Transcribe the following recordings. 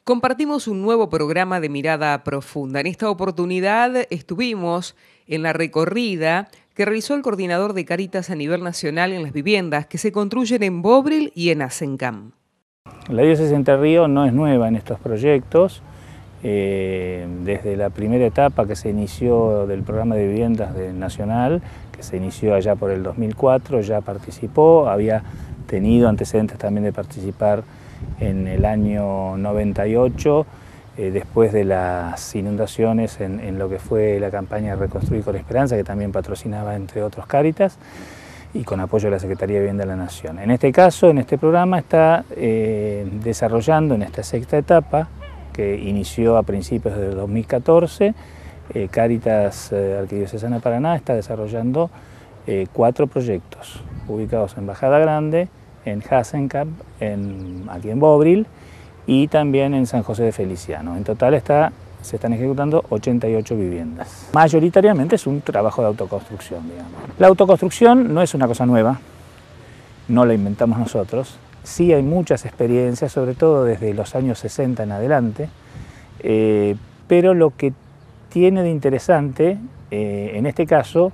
Compartimos un nuevo programa de Mirada Profunda. En esta oportunidad estuvimos en la recorrida que realizó el coordinador de Cáritas a nivel nacional en las viviendas que se construyen en Bobril y en Azencam. La diócesis de Entre Ríos no es nueva en estos proyectos. Desde la primera etapa que se inició del programa de viviendas nacional, que se inició allá por el 2004, ya participó, había tenido antecedentes también de participar en el año 98, después de las inundaciones en lo que fue la campaña Reconstruir con Esperanza, que también patrocinaba entre otros Cáritas, y con apoyo de la Secretaría de Vivienda de la Nación. En este caso, en este programa, está desarrollando en esta sexta etapa, que inició a principios del 2014, Cáritas Arquidiocesana de Paraná está desarrollando 4 proyectos ubicados en Bajada Grande, en Azencam, aquí en Bobril y también en San José de Feliciano. En total se están ejecutando 88 viviendas. Mayoritariamente es un trabajo de autoconstrucción, digamos. La autoconstrucción no es una cosa nueva, no la inventamos nosotros. Sí hay muchas experiencias, sobre todo desde los años 60 en adelante, pero lo que tiene de interesante en este caso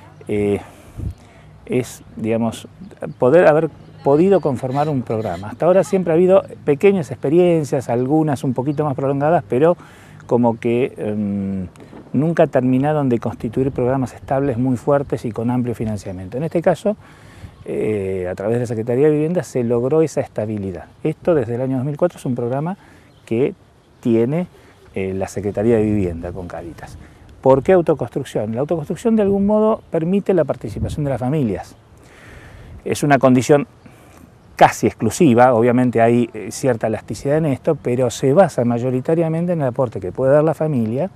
es, digamos, poder haber podido conformar un programa. Hasta ahora siempre ha habido pequeñas experiencias, algunas un poquito más prolongadas, pero como que nunca terminaron de constituir programas estables muy fuertes y con amplio financiamiento. En este caso, a través de la Secretaría de Vivienda se logró esa estabilidad. Esto desde el año 2004 es un programa que tiene la Secretaría de Vivienda con Cáritas. ¿Por qué autoconstrucción? La autoconstrucción de algún modo permite la participación de las familias. Es una condición casi exclusiva, obviamente hay cierta elasticidad en esto, pero se basa mayoritariamente en el aporte que puede dar la familia,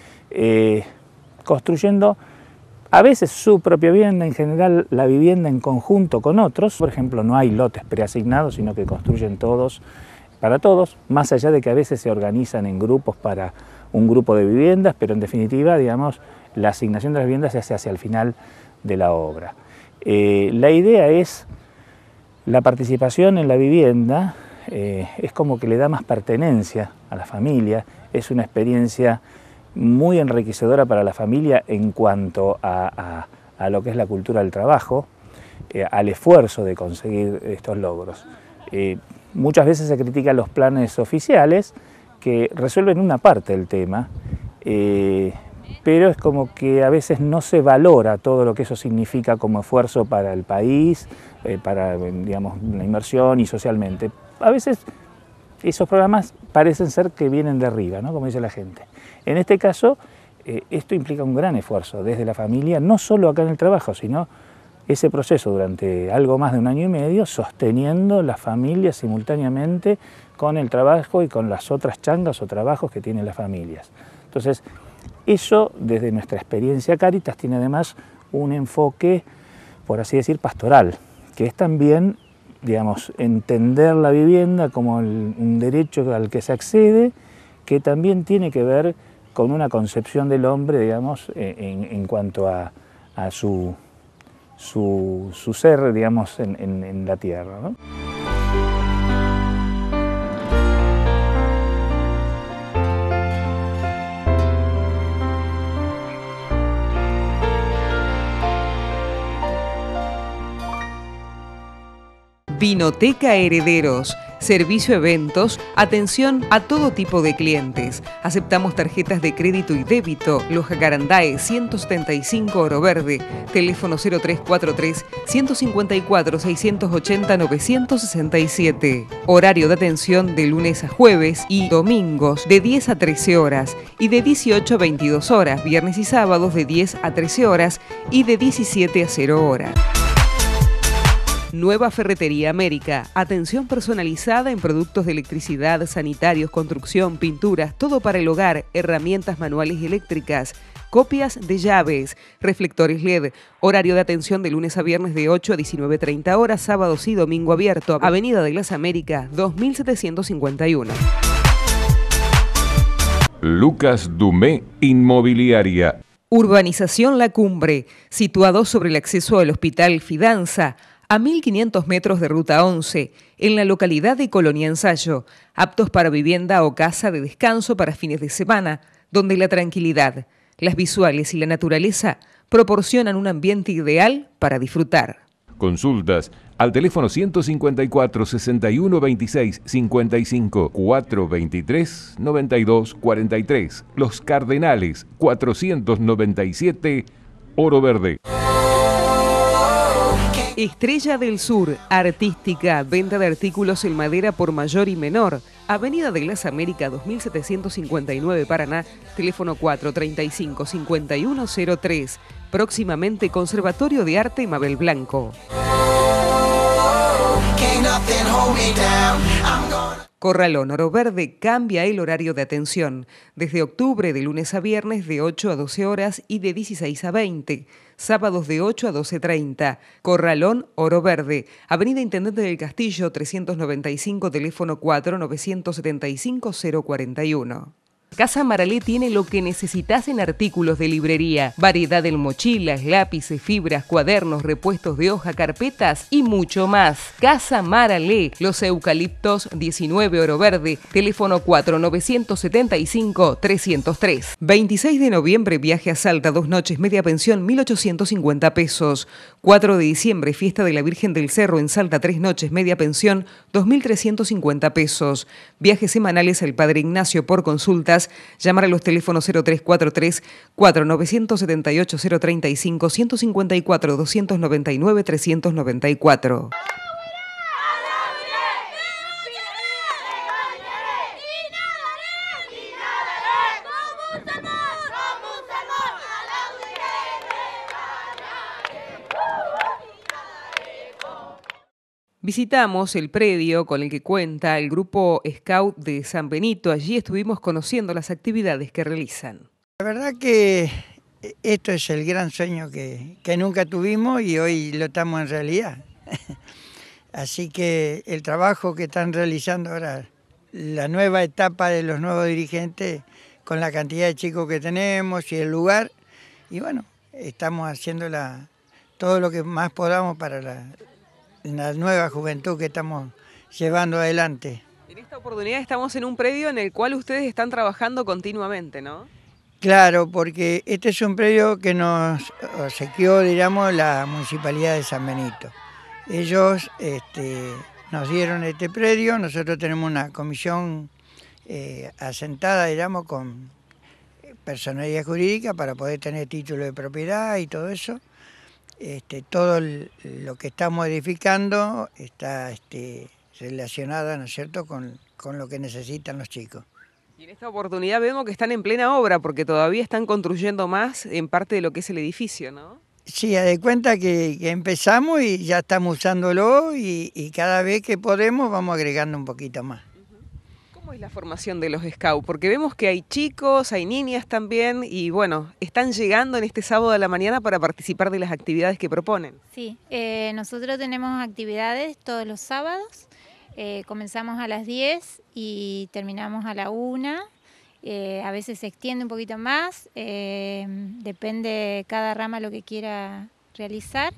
construyendo a veces su propia vivienda, en general la vivienda en conjunto con otros. Por ejemplo, no hay lotes preasignados, sino que construyen todos para todos, más allá de que a veces se organizan en grupos para un grupo de viviendas, pero en definitiva, digamos, la asignación de las viviendas se hace hacia el final de la obra. La idea es la participación en la vivienda, es como que le da más pertenencia a la familia, es una experiencia muy enriquecedora para la familia en cuanto a lo que es la cultura del trabajo, al esfuerzo de conseguir estos logros. Muchas veces se critican los planes oficiales que resuelven una parte del tema, pero es como que a veces no se valora todo lo que eso significa como esfuerzo para el país, para, digamos, la inversión y socialmente. A veces esos programas parecen ser que vienen de arriba, ¿no? Como dice la gente. En este caso, esto implica un gran esfuerzo desde la familia, no solo acá en el trabajo, sino ese proceso durante algo más de 1 año y medio, sosteniendo la familia simultáneamente con el trabajo y con las otras changas o trabajos que tienen las familias. Entonces, eso, desde nuestra experiencia Cáritas, tiene además un enfoque, por así decir, pastoral, que es también, digamos, entender la vivienda como un derecho al que se accede, que también tiene que ver con una concepción del hombre, digamos, en cuanto a su ser, digamos, en la tierra, ¿no? Vinoteca Herederos, servicio eventos, atención a todo tipo de clientes. Aceptamos tarjetas de crédito y débito. Los Jacarandae 175 Oro Verde, teléfono 0343 154 680 967. Horario de atención de lunes a jueves y domingos de 10 a 13 horas y de 18 a 22 horas, viernes y sábados de 10 a 13 horas y de 17 a 0 horas. Nueva Ferretería América, atención personalizada en productos de electricidad, sanitarios, construcción, pinturas, todo para el hogar, herramientas manuales y eléctricas, copias de llaves, reflectores LED, horario de atención de lunes a viernes de 8 a 19:30 horas, sábados y domingo abierto, Avenida de las Américas, 2751. Lucas Dumé Inmobiliaria. Urbanización La Cumbre, situado sobre el acceso al Hospital Fidanza, a 1500 metros de Ruta 11, en la localidad de Colonia Ensayo, aptos para vivienda o casa de descanso para fines de semana, donde la tranquilidad, las visuales y la naturaleza proporcionan un ambiente ideal para disfrutar. Consultas al teléfono 154 61 26 55 423 92 43. Los Cardenales 497 Oro Verde. Estrella del Sur, artística, venta de artículos en madera por mayor y menor. Avenida de las Américas 2759 Paraná, teléfono 435-5103. Próximamente Conservatorio de Arte Mabel Blanco. Corralón Oro Verde cambia el horario de atención. Desde octubre, de lunes a viernes, de 8 a 12 horas y de 16 a 20. Sábados de 8 a 12:30. Corralón Oro Verde. Avenida Intendente del Castillo, 395, teléfono 4-975-041. Casa Maralé tiene lo que necesitas en artículos de librería. Variedad en mochilas, lápices, fibras, cuadernos, repuestos de hoja, carpetas y mucho más. Casa Maralé, Los Eucaliptos 19 Oro Verde, teléfono 4-975-303. 26 de noviembre, viaje a Salta, 2 noches, media pensión, 1.850 pesos. 4 de diciembre, fiesta de la Virgen del Cerro en Salta, 3 noches, media pensión, 2.350 pesos. Viajes semanales al Padre Ignacio por consultas. Llamar a los teléfonos 0343 4978 035 154 299 394. Visitamos el predio con el que cuenta el grupo Scout de San Benito. Allí estuvimos conociendo las actividades que realizan. La verdad que esto es el gran sueño que nunca tuvimos y hoy lo estamos en realidad. Así que el trabajo que están realizando ahora, la nueva etapa de los nuevos dirigentes, con la cantidad de chicos que tenemos y el lugar, y bueno, estamos haciendo todo lo que más podamos para la nueva juventud que estamos llevando adelante. En esta oportunidad estamos en un predio en el cual ustedes están trabajando continuamente, ¿no? Claro, porque este es un predio que nos obsequió, digamos, la Municipalidad de San Benito. Ellos nos dieron este predio, nosotros tenemos una comisión asentada, digamos, con personalidad jurídica para poder tener título de propiedad y todo eso. Todo lo que estamos edificando está relacionado, ¿no es cierto?, con lo que necesitan los chicos. Y en esta oportunidad vemos que están en plena obra porque todavía están construyendo más en parte de lo que es el edificio, ¿no? Sí, haz de cuenta que empezamos y ya estamos usándolo y cada vez que podemos vamos agregando un poquito más. ¿Cómo es la formación de los Scouts? Porque vemos que hay chicos, hay niñas también y bueno, están llegando en este sábado de la mañana para participar de las actividades que proponen. Sí, nosotros tenemos actividades todos los sábados, comenzamos a las 10 y terminamos a la 1, a veces se extiende un poquito más, depende cada rama lo que quiera realizar.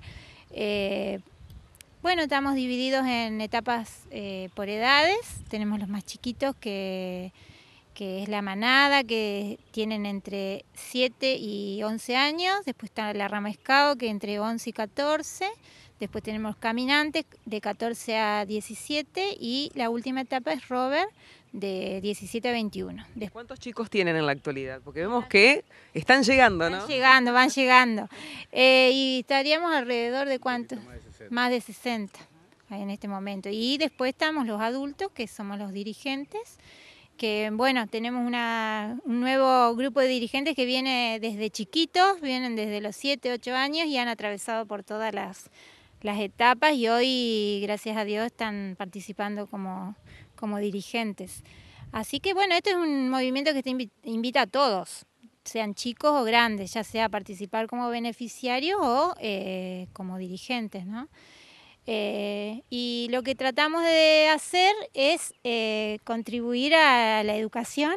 Bueno, estamos divididos en etapas por edades. Tenemos los más chiquitos que es la manada, que tienen entre 7 y 11 años. Después está la rama Scout, que entre 11 y 14. Después tenemos caminantes de 14 a 17 y la última etapa es Rover de 17 a 21. ¿Cuántos chicos tienen en la actualidad? Porque vemos que están llegando, ¿no? Van llegando. Y estaríamos alrededor de ¿cuántos? Más de 60 en este momento. Y después estamos los adultos, que somos los dirigentes, que bueno, tenemos un nuevo grupo de dirigentes que viene desde chiquitos, vienen desde los 7, 8 años y han atravesado por todas las etapas y hoy, gracias a Dios, están participando como dirigentes. Así que bueno, este es un movimiento que invita a todos, sean chicos o grandes, ya sea participar como beneficiarios o como dirigentes, ¿no? Y lo que tratamos de hacer es contribuir a la educación,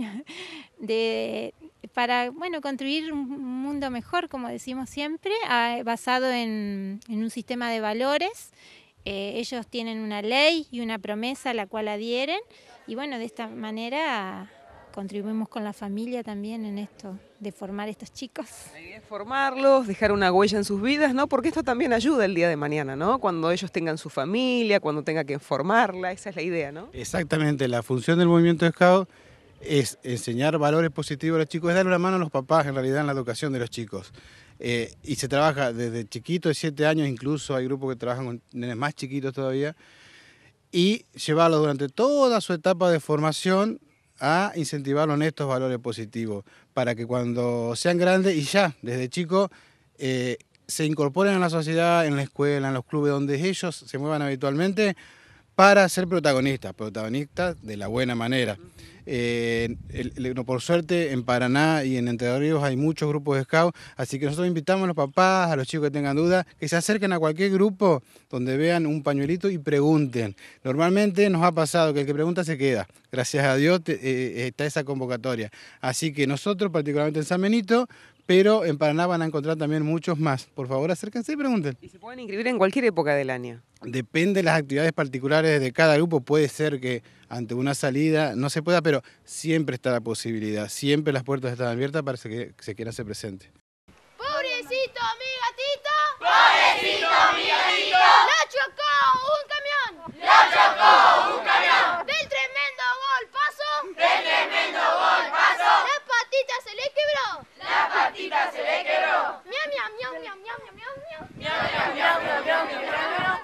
para bueno, construir un mundo mejor, como decimos siempre, basado en un sistema de valores, ellos tienen una ley y una promesa a la cual adhieren y bueno, de esta manera contribuimos con la familia también en esto de formar estos chicos. La idea es formarlos, dejar una huella en sus vidas, ¿no? Porque esto también ayuda el día de mañana, ¿no? Cuando ellos tengan su familia, cuando tengan que formarla, esa es la idea, ¿no? Exactamente, la función del movimiento Scout es enseñar valores positivos a los chicos, es darle una mano a los papás en realidad en la educación de los chicos. Y se trabaja desde chiquitos, de 7 años, incluso hay grupos que trabajan con nenes más chiquitos todavía, y llevarlos durante toda su etapa de formación a incentivarlos en estos valores positivos, para que cuando sean grandes y ya desde chicos se incorporen a la sociedad, en la escuela, en los clubes donde ellos se muevan habitualmente, para ser protagonistas de la buena manera. Por suerte en Paraná y en Entre Ríos hay muchos grupos de Scout, así que nosotros invitamos a los papás, a los chicos que tengan dudas, que se acerquen a cualquier grupo donde vean un pañuelito y pregunten. Normalmente nos ha pasado que el que pregunta se queda, gracias a Dios está esa convocatoria. Así que nosotros, particularmente en San Benito, pero en Paraná van a encontrar también muchos más. Por favor, acérquense y pregunten. Y se pueden inscribir en cualquier época del año. Depende de las actividades particulares de cada grupo. Puede ser que ante una salida no se pueda, pero siempre está la posibilidad. Siempre las puertas están abiertas para que se quiera hacer presente. ¡Pobrecito mi gatito! ¡Pobrecito mi gatito! ¡Lo chocó un camión! ¡Lo chocó un camión! ¡Del tremendo golpazo! ¡Del tremendo golpazo! ¡La patita se le quebró! ¡La patita se le quebró! ¡Miau, miau, miau, miau, miau, miau, miau! ¡Miau, miau, miau, miau, miau, miau, miau!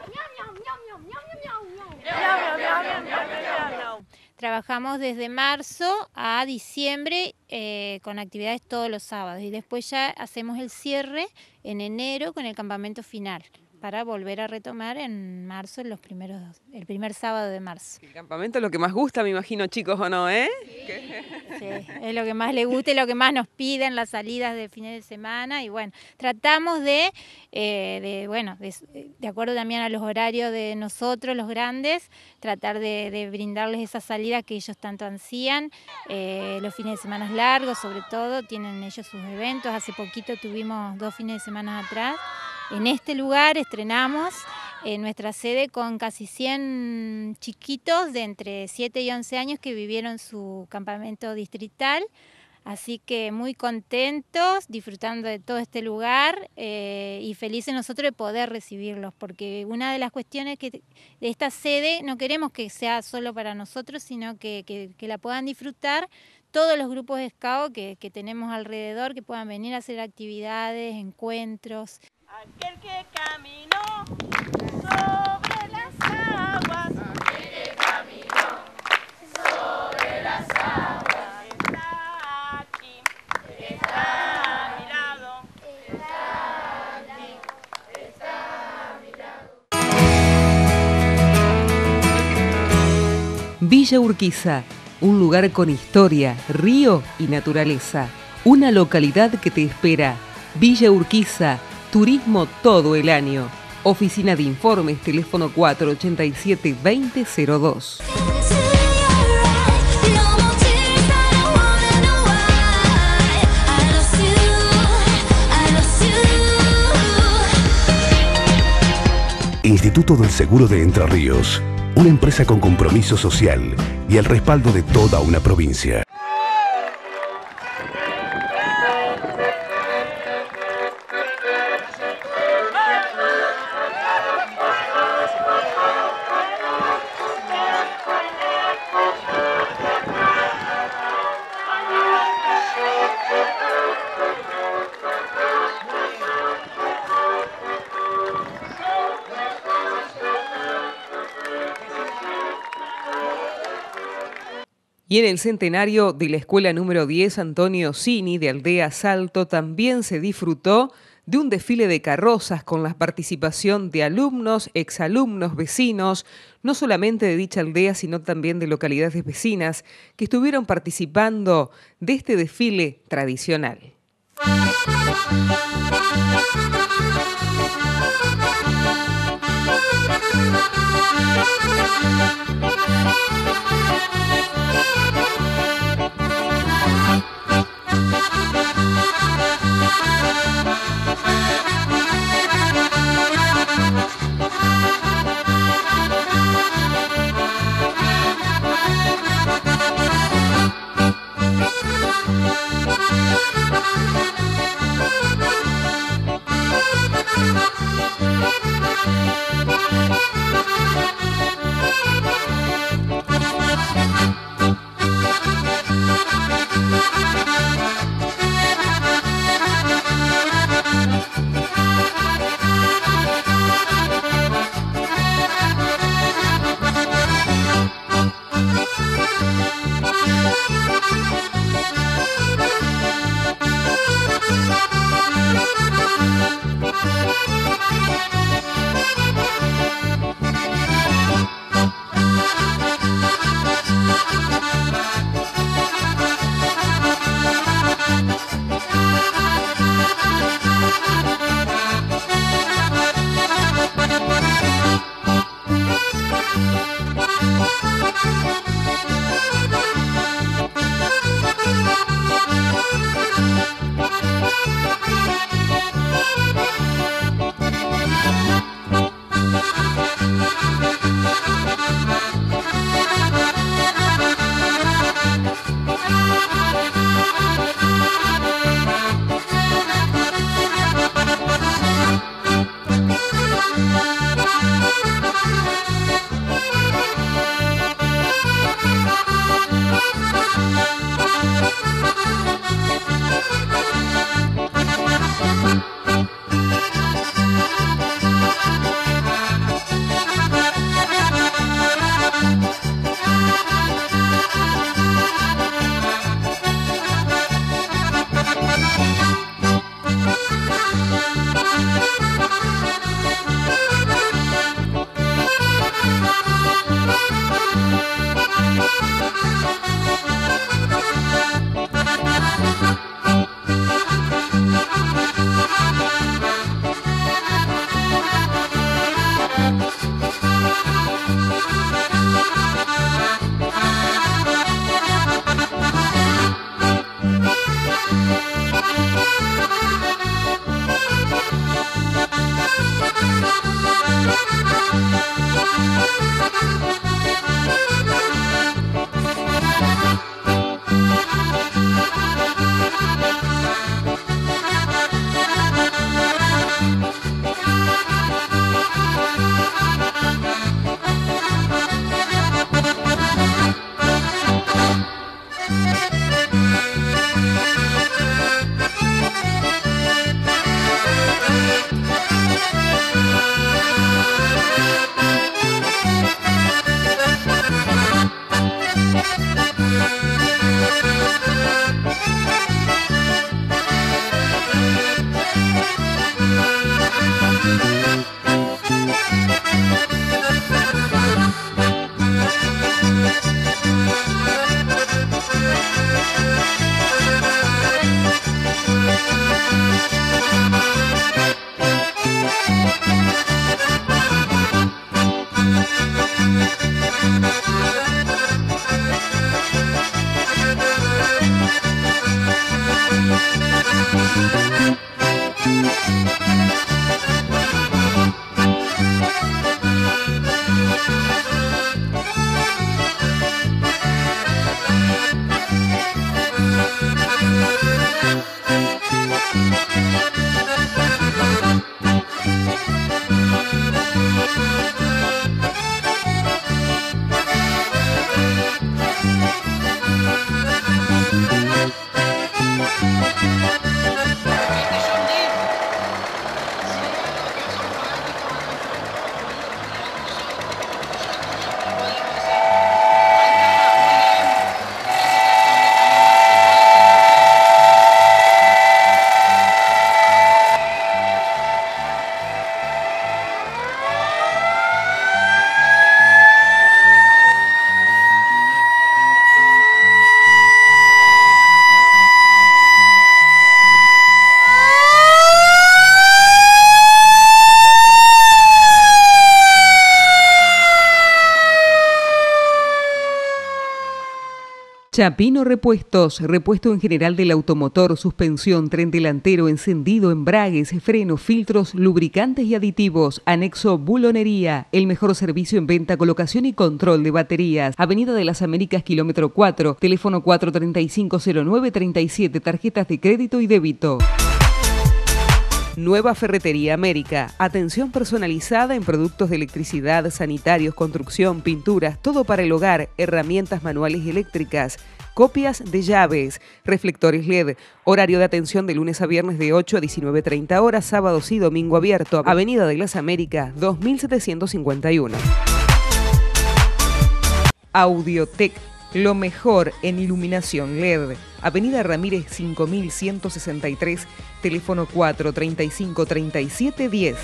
Trabajamos desde marzo a diciembre con actividades todos los sábados y después ya hacemos el cierre en enero con el campamento final para volver a retomar en marzo el primer sábado de marzo. El campamento es lo que más gusta, me imagino, chicos, ¿o no, eh? Sí, es lo que más les gusta y lo que más nos piden las salidas de fines de semana y bueno, tratamos de acuerdo también a los horarios de nosotros, los grandes, tratar de brindarles esas salidas que ellos tanto ansían, los fines de semana largos sobre todo, tienen ellos sus eventos, hace poquito tuvimos 2 fines de semana atrás. En este lugar estrenamos nuestra sede con casi 100 chiquitos de entre 7 y 11 años que vivieron su campamento distrital, así que muy contentos, disfrutando de todo este lugar y felices nosotros de poder recibirlos, porque una de las cuestiones de esta sede no queremos que sea solo para nosotros, sino que la puedan disfrutar todos los grupos de Scout que tenemos alrededor, que puedan venir a hacer actividades, encuentros. Aquel que caminó sobre las aguas, aquel que caminó sobre las aguas, está aquí, está a mi lado, está aquí, está a mi lado. Villa Urquiza, un lugar con historia, río y naturaleza. Una localidad que te espera. Villa Urquiza, turismo todo el año. Oficina de informes, teléfono 487-2002. Instituto del Seguro de Entre Ríos, una empresa con compromiso social y el respaldo de toda una provincia. Y en el centenario de la escuela número 10 Antonio Cini de Aldea Salto también se disfrutó de un desfile de carrozas con la participación de alumnos, exalumnos, vecinos, no solamente de dicha aldea, sino también de localidades vecinas que estuvieron participando de este desfile tradicional. Chapino Repuestos, repuesto en general del automotor, suspensión, tren delantero, encendido, embragues, frenos, filtros, lubricantes y aditivos. Anexo Bulonería, el mejor servicio en venta, colocación y control de baterías. Avenida de las Américas, kilómetro 4, teléfono 435-0937, tarjetas de crédito y débito. Nueva Ferretería América, atención personalizada en productos de electricidad, sanitarios, construcción, pinturas, todo para el hogar, herramientas manuales y eléctricas, copias de llaves, reflectores LED, horario de atención de lunes a viernes de 8 a 19:30 horas, sábados y domingo abierto, Avenida de las Américas, 2751. Audiotec, lo mejor en iluminación LED. Avenida Ramírez 5163, teléfono 435-3710.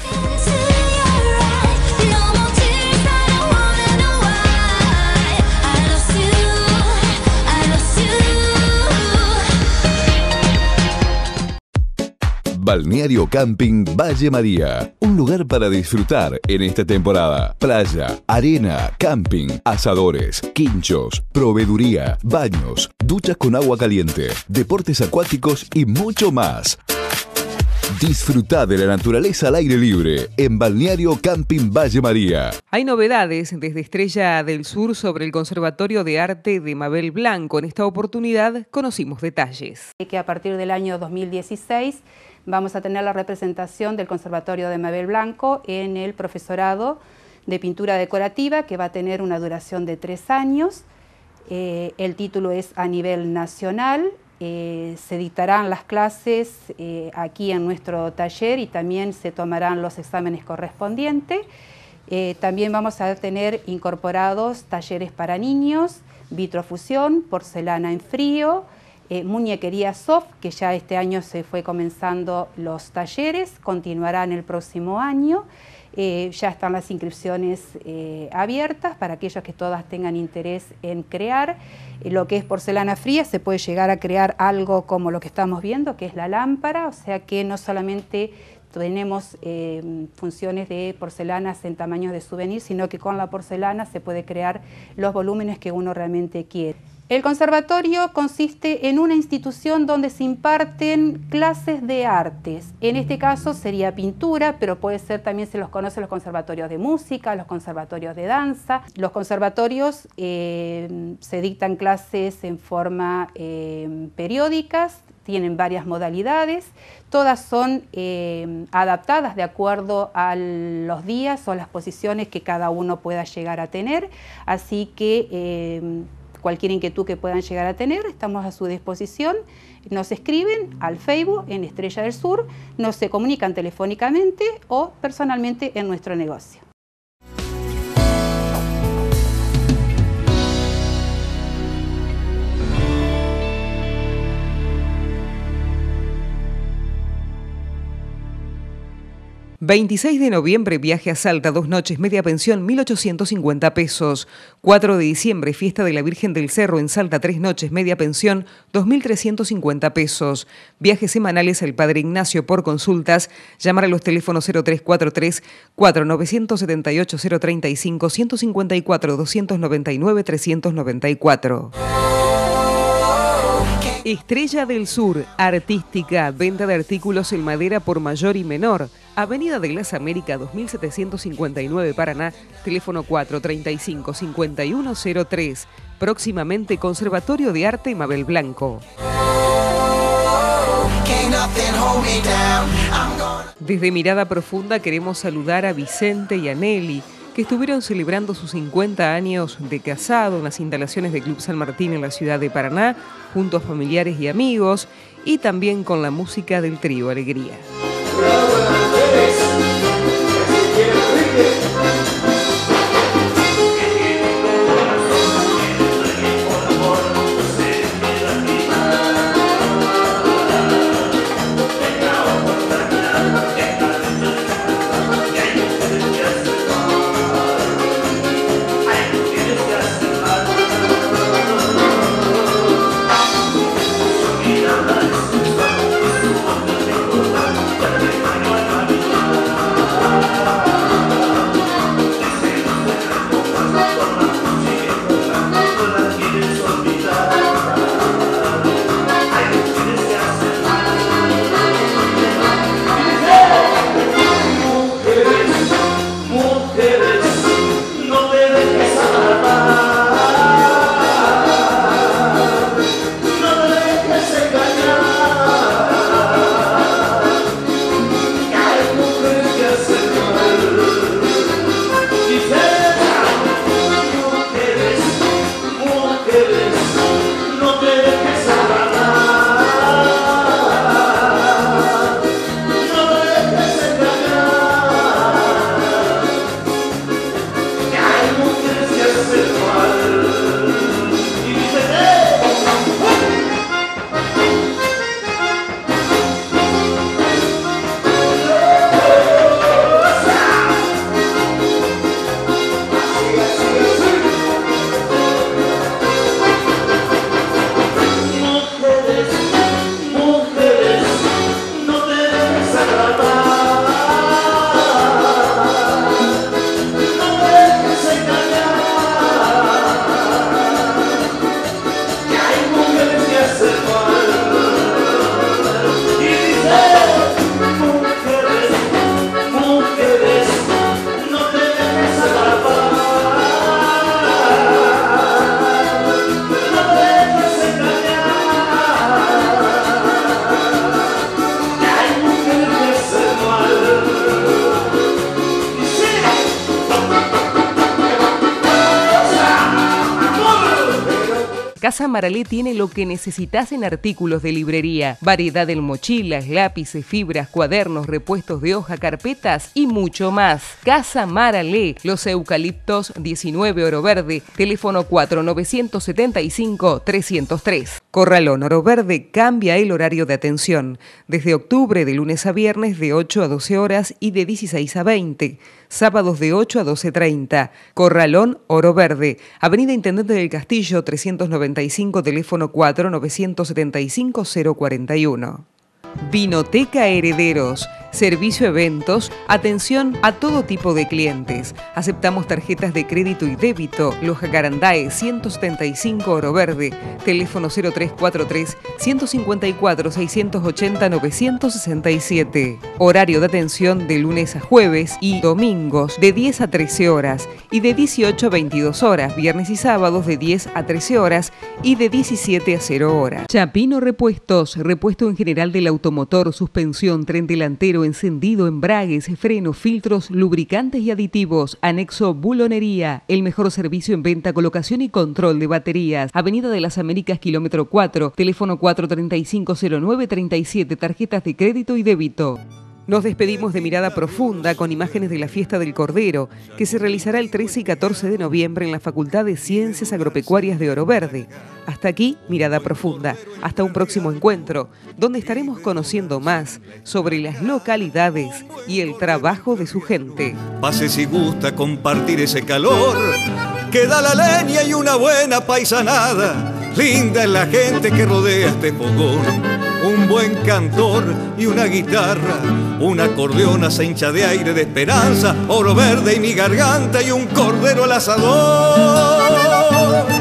Balneario Camping Valle María, un lugar para disfrutar en esta temporada. Playa, arena, camping, asadores, quinchos, proveeduría, baños, duchas con agua caliente, deportes acuáticos y mucho más. Disfruta de la naturaleza al aire libre en Balneario Camping Valle María. Hay novedades desde Estrella del Sur sobre el Conservatorio de Arte de Mabel Blanco. En esta oportunidad conocimos detalles. Que a partir del año 2016 vamos a tener la representación del Conservatorio de Mabel Blanco en el profesorado de pintura decorativa, que va a tener una duración de 3 años. El título es a nivel nacional. Se dictarán las clases aquí en nuestro taller y también se tomarán los exámenes correspondientes. También vamos a tener incorporados talleres para niños, vitrofusión, porcelana en frío, muñequería soft, que ya este año se fue comenzando los talleres, continuarán el próximo año. Ya están las inscripciones abiertas para aquellos que todas tengan interés en crear. Lo que es porcelana fría, se puede llegar a crear algo como lo que estamos viendo, que es la lámpara, o sea que no solamente tenemos funciones de porcelanas en tamaños de souvenir, sino que con la porcelana se puede crear los volúmenes que uno realmente quiere. El conservatorio consiste en una institución donde se imparten clases de artes. En este caso sería pintura, pero puede ser, también se los conoce los conservatorios de música, los conservatorios de danza. Los conservatorios se dictan clases en forma periódicas, tienen varias modalidades, todas son adaptadas de acuerdo a los días o las posiciones que cada uno pueda llegar a tener, así que cualquier inquietud que puedan llegar a tener, estamos a su disposición. Nos escriben al Facebook en Estrella del Sur, nos se comunican telefónicamente o personalmente en nuestro negocio. ...26 de noviembre, viaje a Salta, 2 noches, media pensión, 1.850 pesos. 4 de diciembre, fiesta de la Virgen del Cerro en Salta, 3 noches, media pensión, 2.350 pesos. Viajes semanales al Padre Ignacio. Por consultas, llamar a los teléfonos 0343 4978 035 154 299 394. Estrella del Sur, artística, venta de artículos en madera por mayor y menor. Avenida de las Américas 2759 Paraná, teléfono 435-5103. Próximamente Conservatorio de Arte Mabel Blanco. Desde Mirada Profunda queremos saludar a Vicente y a Nelly, que estuvieron celebrando sus 50 años de casado en las instalaciones de Club San Martín en la ciudad de Paraná, junto a familiares y amigos, y también con la música del trío Alegría. Casa Maralé tiene lo que necesitas en artículos de librería. Variedad en mochilas, lápices, fibras, cuadernos, repuestos de hoja, carpetas y mucho más. Casa Maralé, Los Eucaliptos 19 Oro Verde, teléfono 4975-303. Corralón Oro Verde cambia el horario de atención. Desde octubre, de lunes a viernes, de 8 a 12 horas y de 16 a 20. Sábados de 8 a 12:30. Corralón Oro Verde, Avenida Intendente del Castillo 395, teléfono 4975-041. Vinoteca Herederos. Servicio eventos, atención a todo tipo de clientes. Aceptamos tarjetas de crédito y débito. Los Jacarandáes 175 Oro Verde. Teléfono 0343 154 680 967. Horario de atención de lunes a jueves y domingos de 10 a 13 horas y de 18 a 22 horas. Viernes y sábados de 10 a 13 horas y de 17 a 0 horas. Chapino Repuestos. Repuesto en general del automotor, suspensión, tren delantero, encendido, embragues, frenos, filtros, lubricantes y aditivos. Anexo bulonería. El mejor servicio en venta, colocación y control de baterías. Avenida de las Américas, kilómetro 4. Teléfono 435-0937. Tarjetas de crédito y débito. Nos despedimos de Mirada Profunda con imágenes de la Fiesta del Cordero, que se realizará el 13 y 14 de noviembre en la Facultad de Ciencias Agropecuarias de Oro Verde. Hasta aquí, Mirada Profunda. Hasta un próximo encuentro, donde estaremos conociendo más sobre las localidades y el trabajo de su gente. Pase si gusta compartir ese calor, que da la leña y una buena paisanada. Linda es la gente que rodea este fogón. Un buen cantor y una guitarra, un acordeón a hincha de aire de esperanza, oro verde y mi garganta y un cordero al asador.